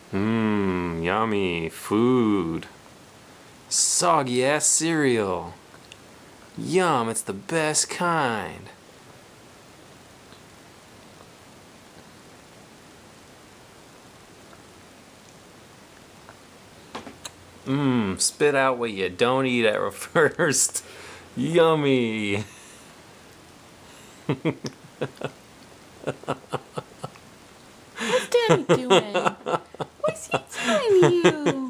Mmm, yummy food. Soggy ass cereal. Yum, it's the best kind. Mmm, spit out what you don't eat at first. Yummy. What's Daddy doing? What's he telling you?